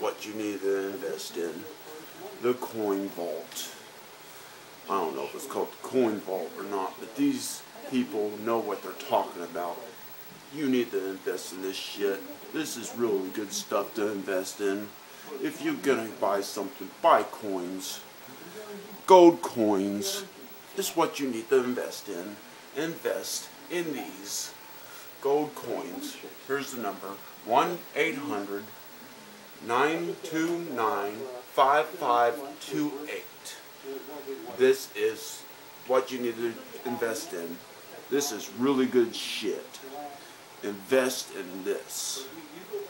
what you need to invest in. The Coin Vault. I don't know if it's called the Coin Vault or not, but these people know what they're talking about. You need to invest in this shit. This is really good stuff to invest in. If you're gonna buy something, buy coins. Gold coins is what you need to invest in. Invest in these gold coins. Here's the number: 1-800-929-5528. This is what you need to invest in. This is really good shit. Invest in this.